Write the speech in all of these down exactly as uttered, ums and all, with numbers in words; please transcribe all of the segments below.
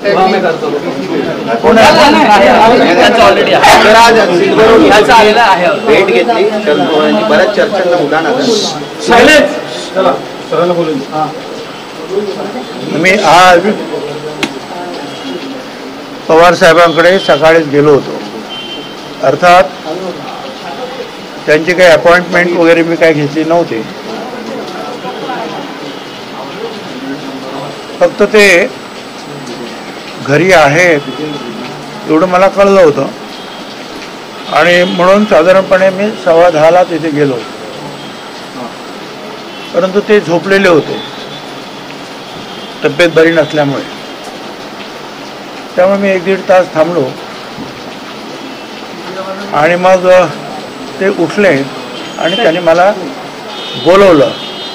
Already भेट घेतली शरद पवारांची, बऱ्याच चर्चांना उडाण आलं. मी आज पवार साहेबांकडे सकाळीच गेलो होतो. अर्थात त्यांची काही अपॉइंटमेंट वगैरे मी काही घेतली नव्हती, फक्त ते घरी आहेत एवढं मला कळलं होतं आणि म्हणून साधारणपणे मी सव्वा दहाला तिथे गेलो, परंतु ते झोपलेले होते तब्येत बरी नसल्यामुळे. त्यामुळे मी एक दीड तास थांबलो आणि मग ते उठले आणि त्यांनी मला बोलवलं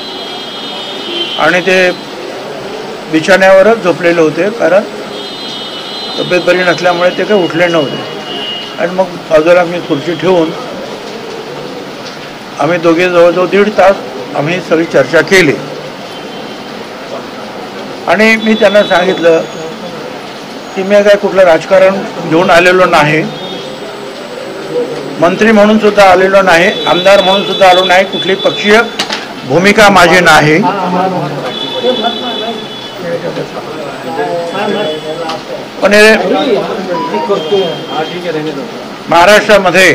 आणि ते बिछाण्यावरच झोपलेले होते, कारण तब्येत बरी नसल्यामुळे ते काही उठले नव्हते. आणि मग बाजूला मी खुर्ची ठेवून आम्ही दोघे जवळजवळ दीड तास आम्ही सगळी चर्चा केली आणि मी त्यांना सांगितलं की मी काय कुठलं राजकारण घेऊन आलेलो नाही, मंत्री म्हणून सुद्धा आलेलो नाही, आमदार म्हणून सुद्धा आलो नाही, कुठली पक्षीय भूमिका माझी नाही. पण महाराष्ट्रामध्ये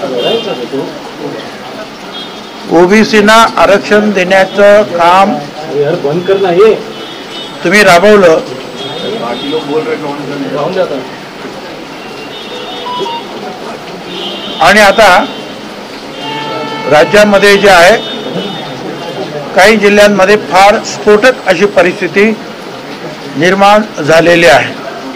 ओबीसीना आरक्षण देण्याचं काम तुम्ही राबवलं आणि आता राज्यामध्ये जे आहे काही जिल्ह्यांमध्ये फार स्फोटक अशी परिस्थिती निर्माण झालेली आहे.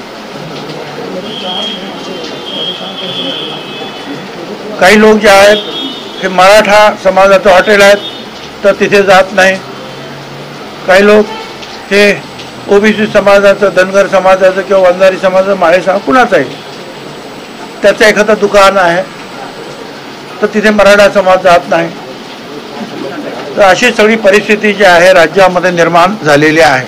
काही लोक जे आहेत हे मराठा समाजाचं हॉटेल आहेत तर तिथे जात नाही, काही लोक हे ओबीसी समाजाचं, धनगर समाजाचं किंवा वंजारी समाजाचं, माळे समाज कुणाचं आहे त्याचं एखादं दुकान आहे तर तिथे मराठा समाज जात नाही. तर अशी सगळी परिस्थिती जी आहे राज्यामध्ये निर्माण झालेली आहे.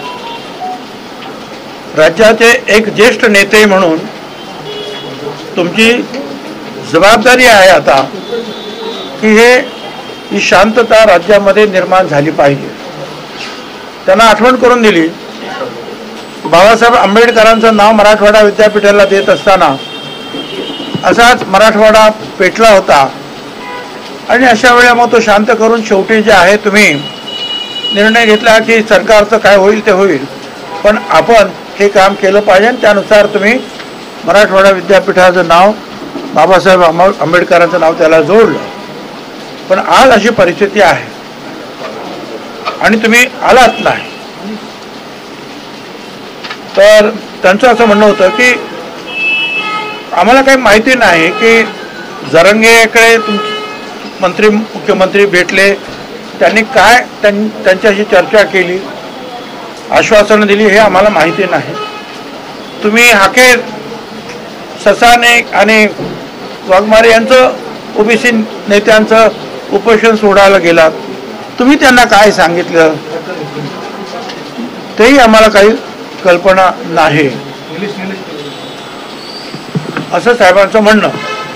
राज्याचे एक ज्येष्ठ नेते म्हणून तुमची जबाबदारी आहे आता की हे ही शांतता राज्यामध्ये निर्माण झाली पाहिजे. त्यांना आठवण करून दिली, बाबासाहेब आंबेडकरांचं नाव मराठवाडा विद्यापीठाला देत असताना असाच मराठवाडा पेटला होता आणि अशा वेळेला मग तो शांत करून शेवटी जे आहे तुम्ही निर्णय घेतला की सरकारचं काय होईल ते होईल, पण आपण हे काम केलं पाहिजे आणि त्यानुसार तुम्ही मराठवाडा विद्यापीठाचं नाव, बाबासाहेब आंबेडकरांचं नाव त्याला जोडलं. पण आज अशी परिस्थिती आहे आणि तुम्ही आलात नाही. तर त्यांचं असं म्हणणं होतं की आम्हाला काही माहिती नाही की जरांगेकडे तुम मंत्री मुख्यमंत्री भेटले, त्यांनी काय त्यां त्यांच्याशी चर्चा केली, आश्वासनं दिली हे आम्हाला माहिती नाही. तुम्ही हाके ससाने आणि वाघमारे यांचं ओबीसी नेत्यांचं उपोषण सोडायला गेलात, तुम्ही त्यांना काय सांगितलं तेही आम्हाला काही कल्पना नाही, असं साहेबांचं म्हणणं.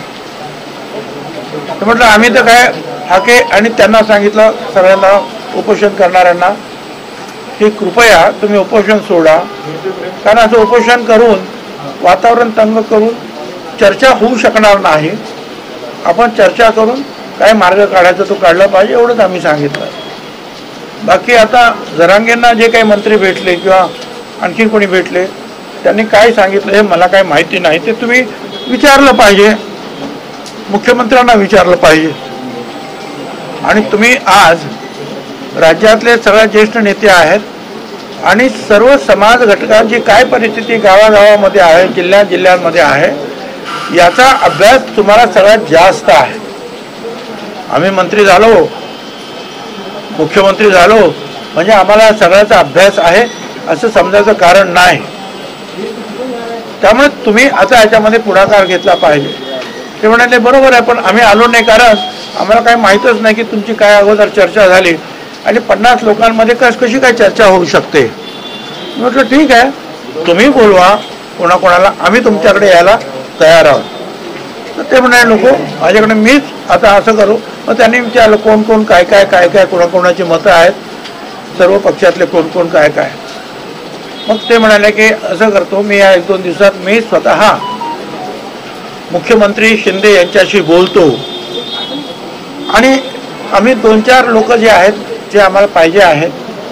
तर म्हटलं आम्ही तर काय हाके आणि त्यांना सांगितलं सगळ्यांना उपोषण करणाऱ्यांना की कृपया तुम्ही उपोषण सोडा, कारण असं उपोषण करून वातावरण तंग करून चर्चा होऊ शकणार नाही. आपण चर्चा करून काय मार्ग काढायचा तो काढला पाहिजे एवढंच आम्ही सांगितलं. बाकी आता जरांगेंना जे काही मंत्री भेटले किंवा आणखी कोणी भेटले त्यांनी काय सांगितलं हे मला काही माहिती नाही, ते तुम्ही विचारलं पाहिजे, मुख्यमंत्र्यांना विचारलं पाहिजे. आणि तुम्ही आज राज्यातले सगळ्यात ज्येष्ठ नेते आहेत आणि सर्व समाज घटकांची काय परिस्थिती गावागावामध्ये आहे, जिल्ह्या जिल्ह्यांमध्ये आहे याचा अभ्यास तुम्हाला सगळ्यात जास्त आहे. आम्ही मंत्री झालो, मुख्यमंत्री झालो म्हणजे आम्हाला सगळ्याचा अभ्यास आहे असं समजायचं कारण नाही. त्यामुळे तुम्ही आता याच्यामध्ये पुढाकार घेतला पाहिजे. ते म्हणाले बरोबर आहे, पण आम्ही आलो नाही कारण आम्हाला काही माहीतच नाही की तुमची काय अगोदर चर्चा झाली आणि पन्नास लोकांमध्ये कस कशी काय चर्चा होऊ शकते. म्हटलं ठीक आहे, तुम्ही बोलवा कोणाकोणाला, आम्ही तुमच्याकडे यायला तयार आहोत. तर ते म्हणाले नको, माझ्याकडे मीच आता असं करू. मग त्यांनी विचारलं कोण कोण काय काय काय काय कोणाकोणाची मतं आहेत, सर्व पक्षातले कोण कोण काय काय. मग ते म्हणाले की असं करतो मी, या एक दोन दिवसात मी स्वतः मुख्यमंत्री शिंदे यांच्याशी बोलतो आणि आम्ही दोन चार लोक जे आहेत जे आम्हाला पाहिजे आहेत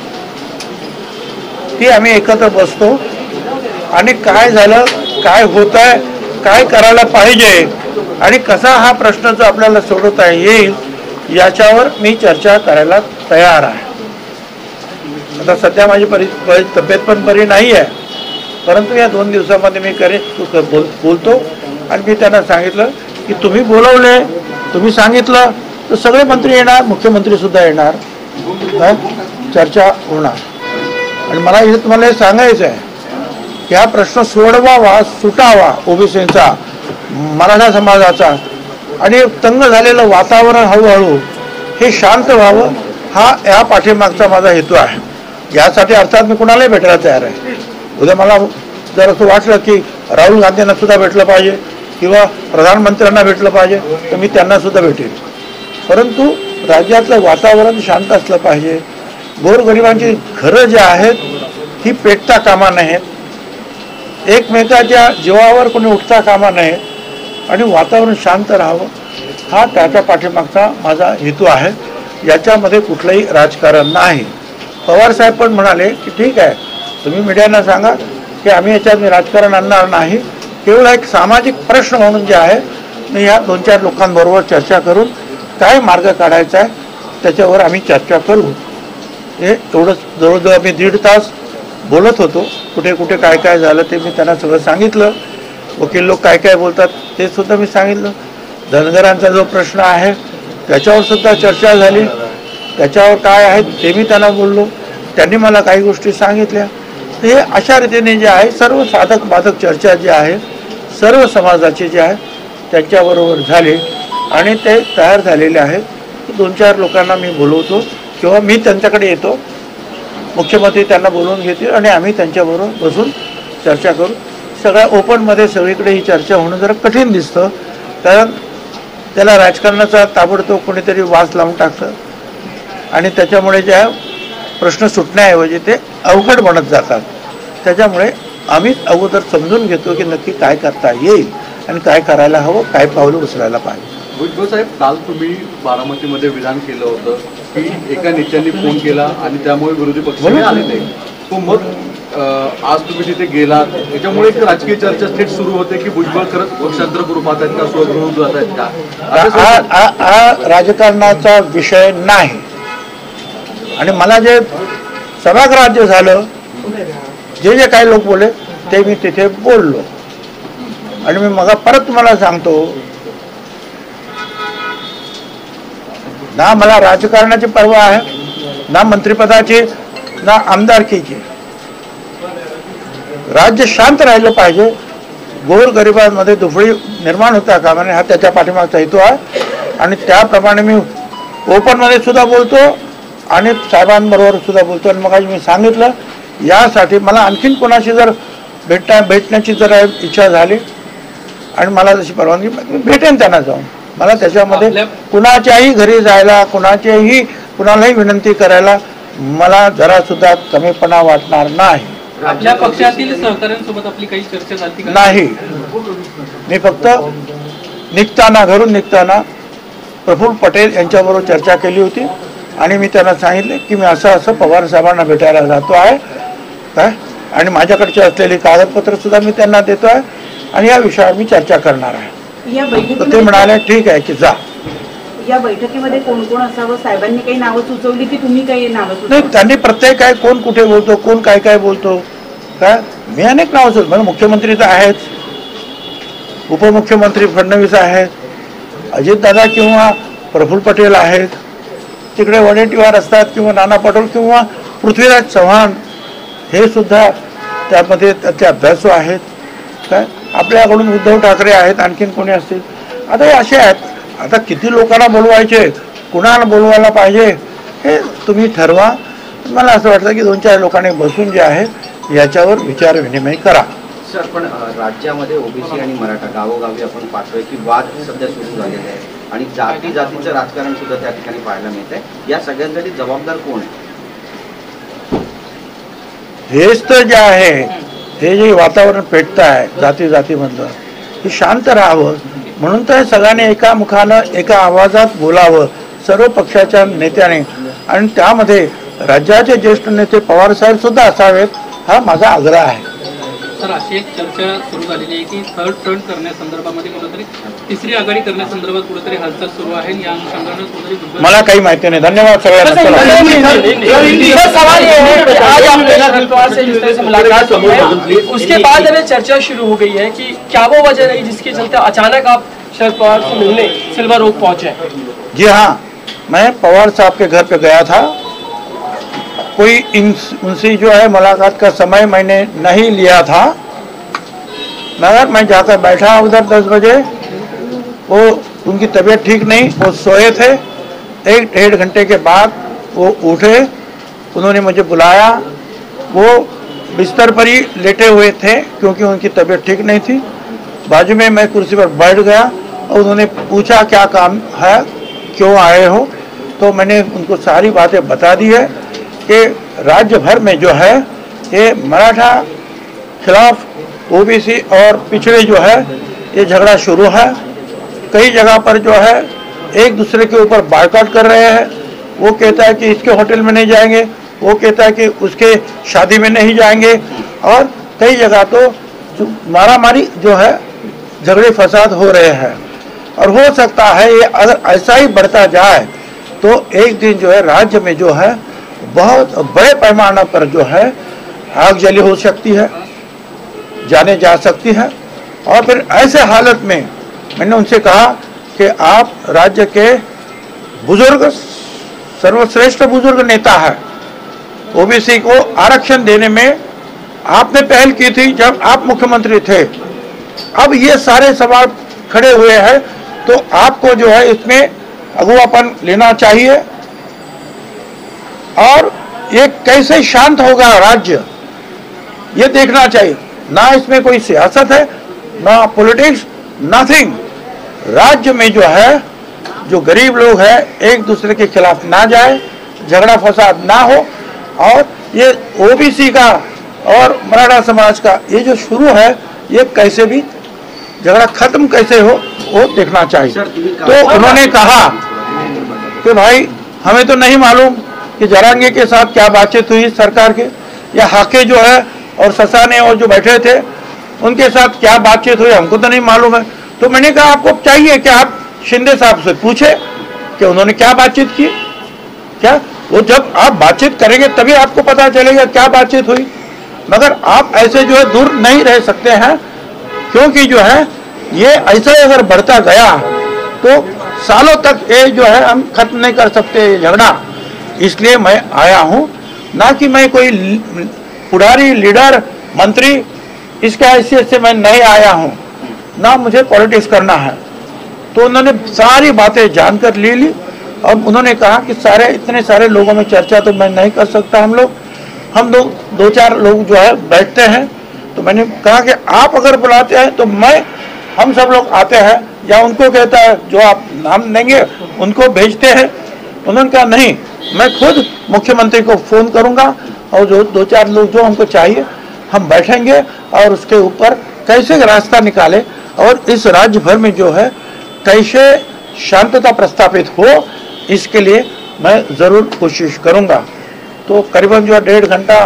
ती आम्ही एकत्र बसतो आणि काय झालं, काय होत आहे, काय करायला पाहिजे आणि कसा हा प्रश्न जो आपल्याला सोडवता येईल याच्यावर मी चर्चा करायला तयार आहे. आता सध्या माझी परि तब्येत पण बरी नाही आहे, परंतु या दोन दिवसामध्ये मी करेन बोल बोलतो आणि मी त्यांना सांगितलं की तुम्ही बोलवले, तुम्ही सांगितलं तर सगळे मंत्री येणार, मुख्यमंत्रीसुद्धा येणार, चर्चा होणार. आणि मला इथे तुम्हाला हे सांगायचं आहे की हा प्रश्न सोडवावा, सुटावा ओबीसीचा, मराठा समाजाचा आणि तंग झालेलं वातावरण हळूहळू हे शांत व्हावं, हा या पाठीमागचा माझा हेतू आहे. यासाठी अर्थात मी कुणालाही भेटायला तयार आहे. उद्या मला जर असं वाटलं की राहुल गांधींना सुद्धा भेटलं पाहिजे किंवा प्रधानमंत्र्यांना भेटलं पाहिजे तर मी त्यांना सुद्धा भेटेन. परंतु राज्यातलं वातावरण शांत असलं पाहिजे. गोरगरिबांची घरं जी आहेत ही पेटता कामा नयेत, एकमेकाच्या जीवावर कोणी उठता कामा नये आणि वातावरण शांत राहावं, हा त्याच्या पाठीमागचा माझा हेतू आहे. याच्यामध्ये कुठलंही राजकारण नाही. पवारसाहेब पण म्हणाले की ठीक आहे, तुम्ही मीडियांना सांगा की आम्ही याच्यात मी राजकारण आणणार नाही, केवळ एक सामाजिक प्रश्न म्हणून जे आहे मी ह्या दोन चार लोकांबरोबर चर्चा करून काय मार्ग काढायचा आहे त्याच्यावर आम्ही चर्चा करू. हे एवढंच जवळजवळ आम्ही दीड तास बोलत होतो. कुठे कुठे काय काय झालं ते मी त्यांना सगळं सांगितलं. वकील लोक काय काय बोलतात ते सुद्धा मी सांगितलं. धनगरांचा जो प्रश्न आहे त्याच्यावर सुद्धा चर्चा झाली, त्याच्यावर काय आहे ते मी त्यांना बोललो. त्यांनी मला काही गोष्टी सांगितल्या. हे अशा रीतीने जे आहे सर्व साधक बाधक चर्चा जी आहे सर्व समाजाची जी आहे त्यांच्याबरोबर झाली आणि ते तयार झालेले आहेत. दोन चार लोकांना मी बोलवतो किंवा मी त्यांच्याकडे येतो, मुख्यमंत्री त्यांना बोलवून घेतील आणि आम्ही त्यांच्याबरोबर बसून चर्चा करू. सगळ्या ओपनमध्ये सगळीकडे ही चर्चा होणं जरा कठीण दिसतं, कारण त्याला राजकारणाचा ताबडतोब कोणीतरी वास लावून टाकतं आणि त्याच्यामुळे जे प्रश्न सुटण्याऐवजी ते अवघड बनत जातात. त्याच्यामुळे आम्हीच अगोदर समजून घेतो की नक्की काय करता येईल आणि काय करायला हवं, काय पावलं उचलायला पाहिजे. भुजबळ साहेब, काल तुम्ही बारामतीमध्ये विधान केलं होतं की एका नेत्यांनी फोन केला आणि त्यामुळे विरोधी पक्षाने आले नाही. तो मग आज तुम्ही तिथे गेलात, त्याच्यामुळे एक राजकीय चर्चा थेट सुरू होते की भुजबळ खरंच पक्षांतर करू पाहतात का, स्वगृह जात आहेत का. हा राजकारणाचा विषय नाही आणि मला जे सभाग्राह्य झालं, जे जे काही लोक बोलले ते मी तिथे बोललो. आणि मी मग परत तुम्हाला सांगतो ना, मला राजकारणाची पर्वा आहे ना, मंत्रिपदाची ना आमदारकीची. राज्य शांत राहिलं पाहिजे, गोरगरिबांमध्ये दुफळी निर्माण होता कामा नये, हा त्याच्या पाठीमागचा हेतू आहे. आणि त्याप्रमाणे मी ओपनमध्ये सुद्धा बोलतो आणि साहेबांबरोबर सुद्धा बोलतो. आणि मग मी सांगितलं यासाठी मला आणखीन कोणाशी जर भेटण्या भेटण्याची जर इच्छा झाली आणि मला जशी परवानगी भेटेन त्यांना जाऊन. मला त्याच्यामध्ये कुणाच्याही घरी जायला, कुणाच्याही कुणालाही विनंती करायला मला जरा सुद्धा कमीपणा वाटणार नाही. आपल्या पक्षातील सहकाऱ्यांसोबत आपली काही चर्चा झाली का? नाही. मी फक्त निघताना घरून निघताना प्रफुल्ल पटेल यांच्याबरोबर चर्चा केली होती आणि मी त्यांना सांगितले की मी असं असं पवार साहेबांना भेटायला जातो आहे काय, आणि माझ्याकडचे असलेली कागदपत्र सुद्धा मी त्यांना देतो आहे आणि या विषयावर मी चर्चा करणार आहे. तर ते म्हणाले ठीक आहे की जा. या बैठकीमध्ये कोण कोण असावं, साहेबांनी काही नावं सुचवली की तुम्ही काही नावं नाही, सुचवली? त्यांनी प्रत्येक काय कोण कुठे बोलतो, कोण काय काय बोलतो काय, मी अनेक नावं सुचव. म्हणजे मुख्यमंत्री तर आहेच, उपमुख्यमंत्री फडणवीस आहेत, अजितदादा किंवा प्रफुल्ल पटेल आहेत, तिकडे वडेट्टीवार असतात किंवा नाना पटोले किंवा पृथ्वीराज चव्हाण हे सुद्धा त्यामध्ये त्याचे अभ्यासू आहेत काय. आपल्याकडून उद्धव ठाकरे आहेत, आणखीन कोणी असतील. आता हे असे आहेत. आता किती लोकांना बोलवायचे, कुणाला बोलवायला पाहिजे हे तुम्ही ठरवा. मला असं वाटतं की दोन चार लोकांनी बसून जे आहे याच्यावर विचार विनिमय करा. सर पण अ, राज्यामध्ये ओबीसी आणि मराठा गावोगावी आपण पाहतोय की वाद सध्या सुरू झालेले आहे आणि जाती जातीचं राजकारण सुद्धा त्या ठिकाणी पाहायला मिळत आहे. या सगळ्यांसाठी जबाबदार कोण आहे? हेच तर जे आहे, हे जे वातावरण पेटतं आहे जाती जातीमधलं, हे शांत राहावं म्हणून तर सगळ्यांनी एका मुखानं एका आवाजात बोलावं सर्व पक्षाच्या नेत्याने. आणि त्यामध्ये राज्याचे ज्येष्ठ नेते पवारसाहेब सुद्धा असावेत, हा माझा आग्रह आहे. सर अशी एक चर्चा सुरू झालेली आहे की थर्ड फ्रंट करण्यासंदर्भामध्ये कुठेतरी तिसरी आघाडी करण्यासंदर्भात कुठेतरी हालचाल सुरू आहे आणि या अनुषंगानं कुठेतरी दुर्बल- मला काही माहिती नाही. धन्यवाद सगळ्यांना. सर, सवाल ये है कि आज आपने शरद पवार से जिस तरह से मुलाकात की है, उसके बाद अभी चर्चा शुरू हो गई है कि क्या वो वजह रही जिसके चलते अचानक आप शरद पवार से मिलने सिल्वर ओक पहुंचे? जी हाँ, मैं पवार साहब के घर पे गया था. कोई इन उनसे जो है मुलाकात का समय मैंने नहीं लिया था, मगर मैं जाकर बैठा उधर दस बजे. वो उनकी तबीयत ठीक नहीं, वो सोए थे. एक डेढ़ घंटे के बाद वो उठे, उन्होंने मुझे बुलाया. वो बिस्तर पर ही लेटे हुए थे क्योंकि उनकी तबीयत ठीक नहीं थी. बाजू में मैं कुर्सी पर बैठ गया और उन्होंने पूछा क्या काम है, क्यों आए हो. तो मैंने उनको सारी बातें बता दी है कि राज्य भर में जो है ये मराठा खिलाफ ओबीसी और पिछड़े जो है ये झगड़ा शुरू है. कई जगह पर जो है एक दूसरे के ऊपर बायकॉट कर रहे हैं. वो कहता है कि इसके होटल में नहीं जाएंगे, वो कहता है कि उसके शादी में नहीं जाएंगे, और कई जगह तो मारामारी जो है झगड़े फसाद हो रहे हैं. और हो सकता है ये अगर ऐसा ही बढ़ता जाए तो एक दिन जो है राज्य में जो है बहुत बड़े पैमाने पर जो है आगजनी हो सकती है, जाने जा सकती है. और फिर ऐसे हालत में मैंने उनसे कहा कि आप राज्य के बुजुर्ग सर्वश्रेष्ठ बुजुर्ग नेता है, ओबीसी को आरक्षण देने में आपने पहल की थी जब आप मुख्यमंत्री थे. अब ये सारे सवाल खड़े हुए हैं तो आपको जो है इसमें अगुवापन लेना चाहिए. और ये कैसे शांत होगा राज्य, ये देखना चाहिए. ना इसमें कोई सियासत है, ना पॉलिटिक्स, नथिंग. राज्य में जो है जो गरीब लोग हैं एक दूसरे के खिलाफ ना जाए, झगड़ा फसाद ना हो. और ये ओबीसी का और मराठा समाज का ये जो शुरू है ये कैसे भी झगड़ा खत्म कैसे हो वो देखना चाहिए. तो उन्होंने कहा कि भाई हमें तो नहीं मालूम कि जरांगे के साथ क्या बातचीत हुई सरकार के, या हाके जो है और ससाने और जो बैठे थे उनके साथ क्या बातचीत हुई, हमको तो नहीं मालूम है. तो मैंने कहा आपको चाहिए कि आप शिंदे साहब से पूछे कि उन्होंने क्या बातचीत की. क्या वो जब आप बातचीत करेंगे तभी आपको पता चलेगा क्या बातचीत हुई. मगर आप ऐसे जो है दूर नहीं रह सकते हैं, क्योंकि जो है ये ऐसा अगर बढ़ता गया तो सालों तक ये जो है हम खत्म नहीं कर सकते ये झगड़ा. इसलिए मैं आया हूँ, ना कि मैं कोई पुढ़ारी लीडर मंत्री इसके हैसियत से मैं नहीं आया हूँ, ना मुझे पॉलिटिक्स करना है. तो उन्होंने सारी बातें जानकर ले ली और उन्होंने कहा कि सारे इतने सारे लोगों में चर्चा तो मैं नहीं कर सकता. हम लोग हम लोग दो चार लोग जो है बैठते हैं. तो मैंने कहा कि आप अगर बुलाते हैं तो मैं हम सब लोग आते हैं, या उनको कहता है जो आप नाम देंगे उनको भेजते हैं. उन्होंने कहा नहीं, मैं खुद मुख्यमंत्री को फ़ोन करूंगा और जो दो चार लोग जो हमको चाहिए हम बैठेंगे और उसके ऊपर कैसे रास्ता निकाले और इस राज्य भर में जो है कैसे शांतता प्रस्तापित हो, इसके लिए मैं ज़रूर कोशिश करूंगा. तो करीबन जो है डेढ़ घंटा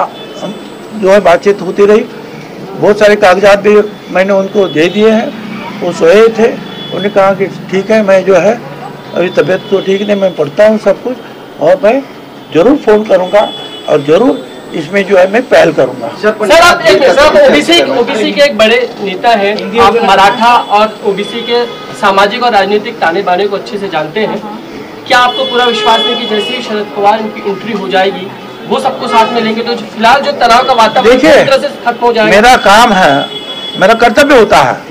जो है बातचीत होती रही. बहुत सारे कागजात भी मैंने उनको दे दिए हैं. वो सोए थे, उन्होंने कहा कि ठीक है, मैं जो है अभी तबीयत तो ठीक नहीं, मैं पढ़ता हूँ सब कुछ और मैं ज़रूर फ़ोन करूँगा और ज़रूर इसमें जो है मैं पहल करूँगा. सर आप एक ओबीसी ओबीसी के एक बड़े नेता हैं, आप मराठा और ओबीसी के सामाजिक और राजनीतिक ताने बाने को अच्छे से जानते हैं. क्या आपको पूरा विश्वास है कि जैसे ही शरद पवार की एंट्री हो जाएगी वो सबको साथ में लेंगे तो फिलहाल जो तनाव का वातावरण पूरी तरह से खत्म हो जाएगा? मेरा काम है, मेरा कर्तव्य होता है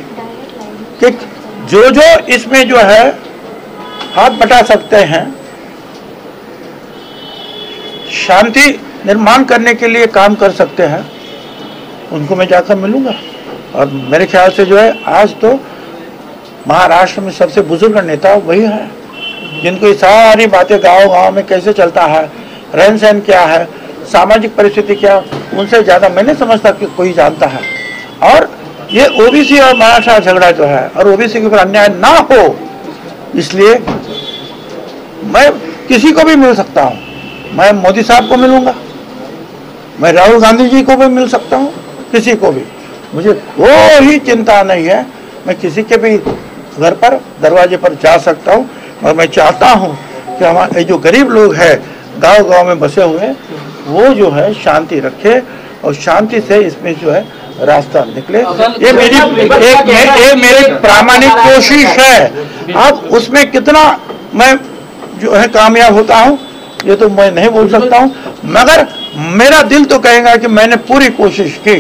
कि जो जो इसमें जो है हाथ बटा सकते हैं, शांति निर्माण करने के लिए काम कर सकते हैं, उनको मैं जाकर मिलूंगा। और मेरे ख्याल से जो है आज तो महाराष्ट्र में सबसे बुजुर्ग नेता वही है, जिनको ये सारी बातें गांव गांव में कैसे चलता है, रहन सहन क्या है, सामाजिक परिस्थिति क्या, उनसे ज़्यादा मैं नहीं समझता कि कोई जानता है। और ये ओबीसी और मराठा झगड़ा जो है और ओबीसी के ऊपर अन्याय ना हो, इसलिए मैं किसी को भी मिल सकता हूँ। मैं मोदी साहब को मिलूंगा, मैं राहुल गांधी जी को भी मिल सकता हूँ, किसी को भी, मुझे कोई चिंता नहीं है। मैं किसी के भी घर पर दरवाजे पर जा सकता हूँ। और मैं चाहता हूँ कि हमारे जो गरीब लोग हैं गांव गांव में बसे हुए, वो जो है शांति रखे और शांति से इसमें जो है रास्ता निकले। ये मेरी एक ये मेरी प्रामाणिक कोशिश है। अब उसमें कितना मैं जो है कामयाब होता हूँ ये तो मैं नहीं बोल सकता हूँ, मगर मेरा दिल तो कहेगा कि मैंने पूरी कोशिश की।